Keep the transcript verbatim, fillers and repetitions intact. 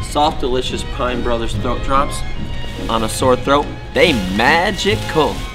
soft, delicious Pine Brothers throat drops on a sore throat. They magical.